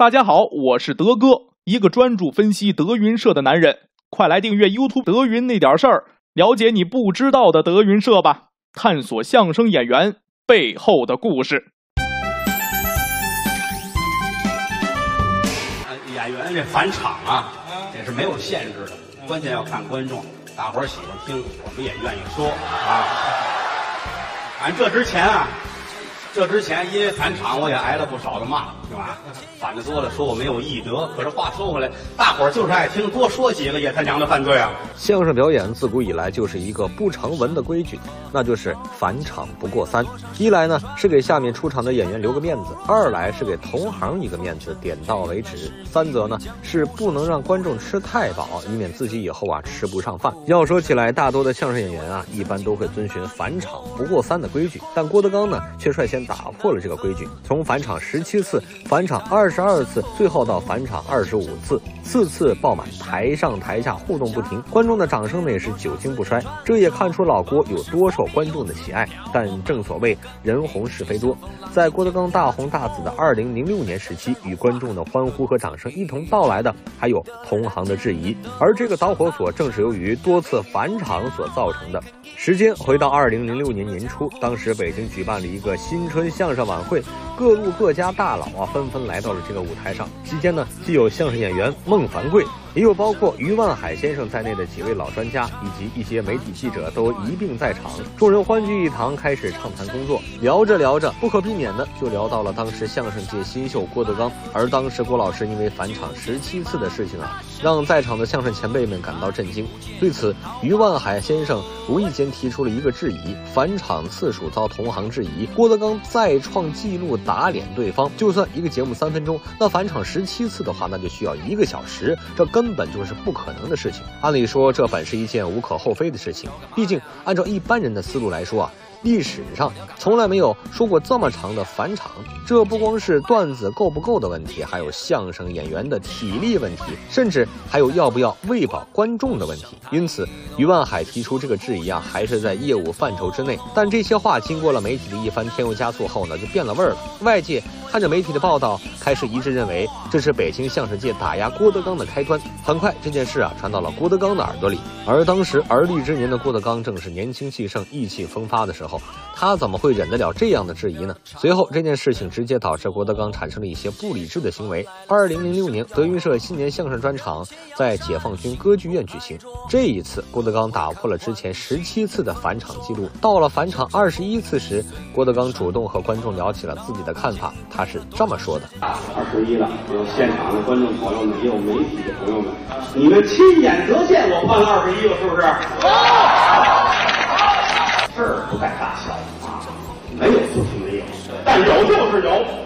大家好，我是德哥，一个专注分析德云社的男人。快来订阅 YouTube 德云那点事儿，了解你不知道的德云社吧，探索相声演员背后的故事。 演员这返场啊，这是没有限制的，关键要看观众，大伙儿喜欢听，我们也愿意说啊。这之前因为返场我也挨了不少的骂，是吧？反的多了，说我没有艺德。可是话说回来，大伙儿就是爱听，多说几个也他娘的犯罪啊！ 相声表演自古以来就是一个不成文的规矩，那就是返场不过三。一来呢是给下面出场的演员留个面子，二来是给同行一个面子，点到为止。三则呢是不能让观众吃太饱，以免自己以后吃不上饭。要说起来，大多的相声演员一般都会遵循返场不过三的规矩，但郭德纲呢却率先打破了这个规矩，从返场17次，返场22次，最后到返场25次，4次爆满，台上台下互动不停，观众的掌声呢也是久经不衰。这也看出老郭有多受观众的喜爱。但正所谓人红是非多，在郭德纲大红大紫的2006年时期，与观众的欢呼和掌声一同到来的还有同行的质疑，而这个导火索正是由于多次返场所造成的。时间回到2006年年初，当时北京举办了一个新春相声晚会，各路各家大佬纷纷来到了这个舞台上。期间呢，既有相声演员孟凡贵，也有包括于万海先生在内的几位老专家，以及一些媒体记者都一并在场。众人欢聚一堂，开始畅谈工作。聊着聊着，不可避免的就聊到了当时相声界新秀郭德纲。而当时郭老师因为返场17次的事情让在场的相声前辈们感到震惊。对此，于万海先生无意间提出了一个质疑：返场次数遭同行质疑，郭德纲再创纪录打脸对方。就算一个节目3分钟，那返场17次的话，那就需要1个小时，这根本就是不可能的事情。按理说，这本是一件无可厚非的事情，毕竟按照一般人的思路来说历史上从来没有说过这么长的返场。这不光是段子够不够的问题，还有相声演员的体力问题，甚至还有要不要喂饱观众的问题。因此于万海提出这个质疑还是在业务范畴之内。但这些话经过了媒体的一番添油加醋后呢，就变了味儿了。外界看着媒体的报道，开始一致认为这是北京相声界打压郭德纲的开端。很快这件事传到了郭德纲的耳朵里，而当时而立之年的郭德纲正是年轻气盛、意气风发的时候，他怎么会忍得了这样的质疑呢？随后这件事情直接导致郭德纲产生了一些不理智的行为。2006年德云社新年相声专场在解放军歌剧院举行，这一次郭德纲打破了之前17次的返场记录。到了返场21次时，郭德纲主动和观众聊起了自己的看法，他是这么说的 ：21了，有现场的观众朋友们，也有媒体的朋友们，你们亲眼得见我换了21了，是不是？事儿不在大小没有就是没有，但有就是有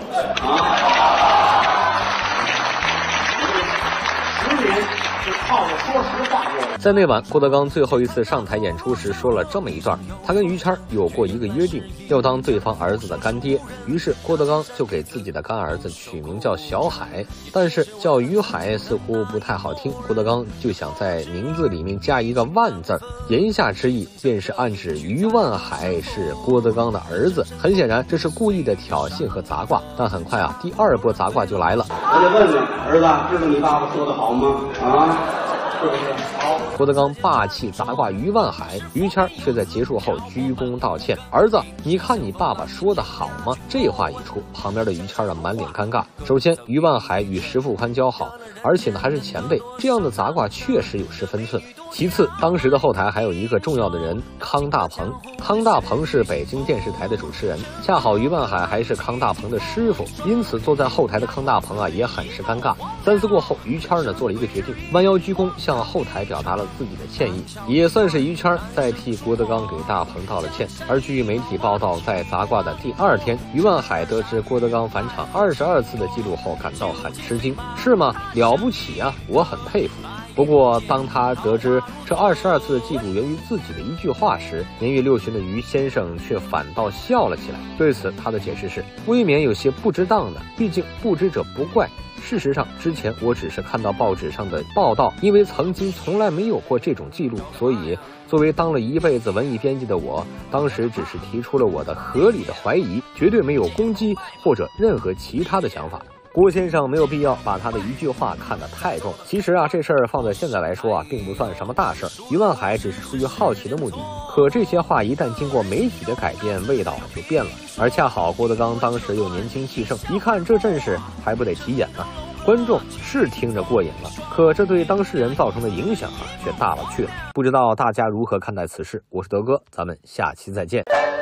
10年是靠着说实话过的。 在那晚郭德纲最后一次上台演出时说了这么一段：他跟于谦有过一个约定，要当对方儿子的干爹，于是郭德纲就给自己的干儿子取名叫小海，但是叫于海似乎不太好听，郭德纲就想在名字里面加一个万字，言下之意便是暗指于万海是郭德纲的儿子。很显然这是故意的挑衅和砸挂。但很快第二波砸挂就来了。 我得问问儿子，知道你爸爸说的好吗？是不是好？ 郭德纲霸气砸挂于万海，于谦却在结束后鞠躬道歉：“儿子，你看你爸爸说的好吗？”这话一出，旁边的于谦满脸尴尬。首先，于万海与石富宽交好，而且还是前辈，这样的砸挂确实有失分寸。其次，当时的后台还有一个重要的人，康大鹏。康大鹏是北京电视台的主持人，恰好于万海还是康大鹏的师傅，因此坐在后台的康大鹏也很是尴尬。3次过后，于谦做了一个决定，弯腰鞠躬向后台表达了自己的歉意，也算是于谦在替郭德纲给大鹏道了歉。而据媒体报道，在砸挂的第2天，于万海得知郭德纲返场22次的记录后，感到很吃惊。是吗？了不起我很佩服。不过当他得知这22次的记录源于自己的一句话时，年逾60的于先生却反倒笑了起来。对此他的解释是未免有些不值当的，毕竟不知者不怪。事实上，之前我只是看到报纸上的报道，因为曾经从来没有过这种记录，所以作为当了一辈子文艺编辑的我，当时只是提出了我的合理的怀疑，绝对没有攻击或者任何其他的想法。 郭先生没有必要把他的一句话看得太重。其实啊，这事儿放在现在来说啊，并不算什么大事儿。于万海只是出于好奇的目的，可这些话一旦经过媒体的改变，味道就变了。而恰好郭德纲当时又年轻气盛，一看这阵势还不得起眼呢。观众是听着过瘾了，可这对当事人造成的影响啊，却大了去了。不知道大家如何看待此事？我是德哥，咱们下期再见。